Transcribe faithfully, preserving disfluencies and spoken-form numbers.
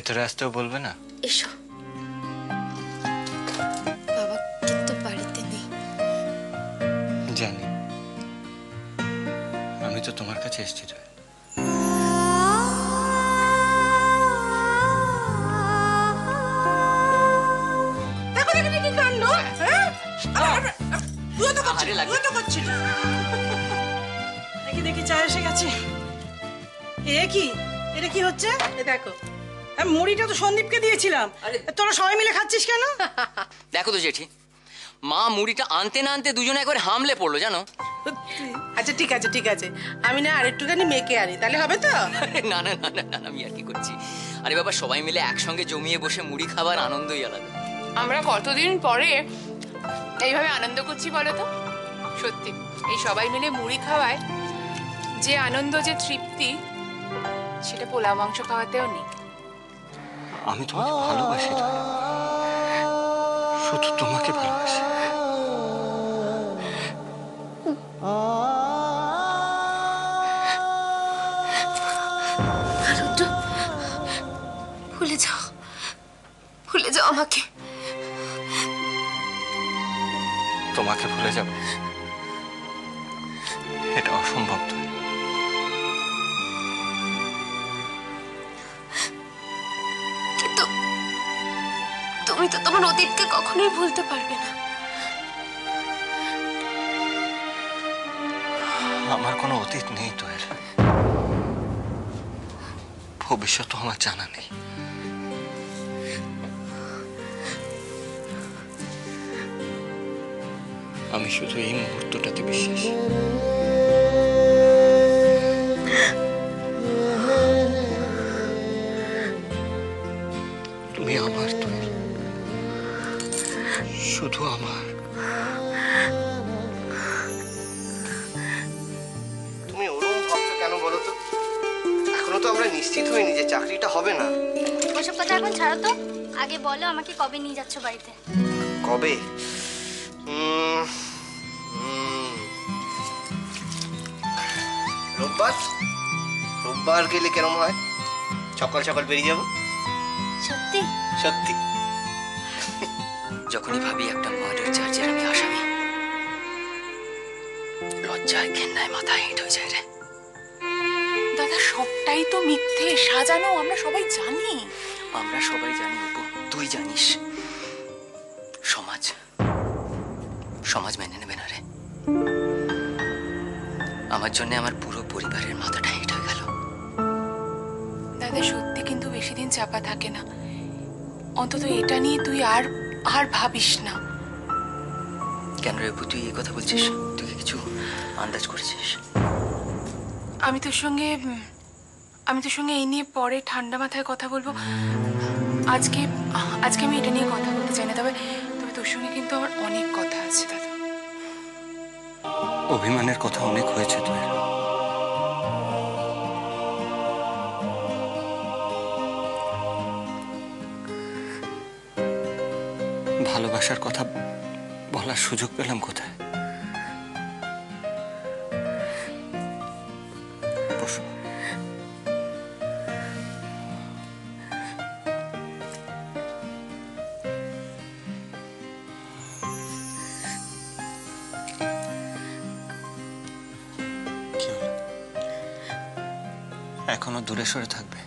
ভেতরে আসতেও বলবে না? এসো। বাবা কিন্তু বাড়িতে নেই। জানি, আমি তো তোমার কাছে এসেছি। তো দেখি দেখি চা এসে গেছে। এ কি, এটা কি হচ্ছে? দেখো, মুড়িটা তো সন্দীপকে দিয়েছিলাম, তোরা সবাই মিলে খাচ্ছিস কেন? দেখো তো জেঠি, মা মুড়িটা আনতে না আনতে দুজনে একবার হামলে পড়লো জানো। আচ্ছা ঠিক আছে ঠিক আছে, আমি না আরেকটুখানি মেখে আনি, তাহলে হবে তো? না না না না, আমি আর কি করছি। আরে বাবা, সবাই মিলে একসঙ্গে জমিয়ে বসে মুড়ি খাবার আনন্দই আলাদা। আমরা কতদিন পরে এইভাবে আনন্দ করছি বলো তো। সত্যি এই সবাই মিলে মুড়ি খাওয়ায় যে আনন্দ, যে তৃপ্তি, সেটা পোলাও মাংস খাওয়াতেও নেই। আমি তোমাকে ভালোবাসি, শুধু তোমাকে ভালোবাসি। ভুলে যাও, ভুলে যাও আমাকে। তোমাকে ভুলে যাব, এটা অসম্ভব। কিন্তু তুমি তো তোমার অতীতকে কখনোই ভুলতে পারবে না। আমার কোনো অতীত নেই তো, এর ভবিষ্যৎ আমার জানা নেই। আমি শুধু এই মুহূর্তটাতে বিশ্বাসী। তুমি আমার, তুমি শুধু আমার। তুমি ওরকম ভাবছো কেন বলো তো? এখনো তো আমরা নিশ্চিত হইনি যে চাকরিটা হবে না। ওসব কথা এখন ছাড়ো তো, আগে বলো আমাকে কবে নিয়ে যাচ্ছ বাড়িতে? কবে? উম, উম, রোববার। রোববার গেলে কেরম হয়? সকাল সকাল বেরিয়ে যাবো। সত্যি? সত্যি। যখনই ভাবি একটা মার্ডার চার্জের আমি আসামি, লজ্জায় ঘেন্নায় মাথা হিট হয়ে যায় রে। দাদা, সবটাই তো মিথ্যে, সাজানো, আমরা সবাই জানি। আমরা সবাই জানি অপু, তুই জানিস। সমাজ সমাজ মেনে নেবে না রে। আমার জন্য আমার পুরো পরিবারের মাথাটা হিট হয়ে গেল। দাদা, সত্যি কিন্তু বেশি দিন চাপা থাকে না। অন্তত এটা নিয়ে তুই আর আর ভাবিস না। কেন রে অপু, তুই এই কথা বলছিস? তুই কিছু আন্দাজ করেছিস? আমি তোর সঙ্গে আমি তোর সঙ্গে এই নিয়ে পরে ঠান্ডা মাথায় কথা বলবো। আজকে আজকে আমি এটা নিয়ে কথা বলতে চাই না। তবে তবে তোর সঙ্গে কিন্তু আমার অনেক কথা আছে দাদা। অভিমানের কথা অনেক হয়েছে তোর। ভালোবাসার কথা বলার সুযোগ পেলাম কোথায়? বসো। এখনো দূরে সরে থাকবে?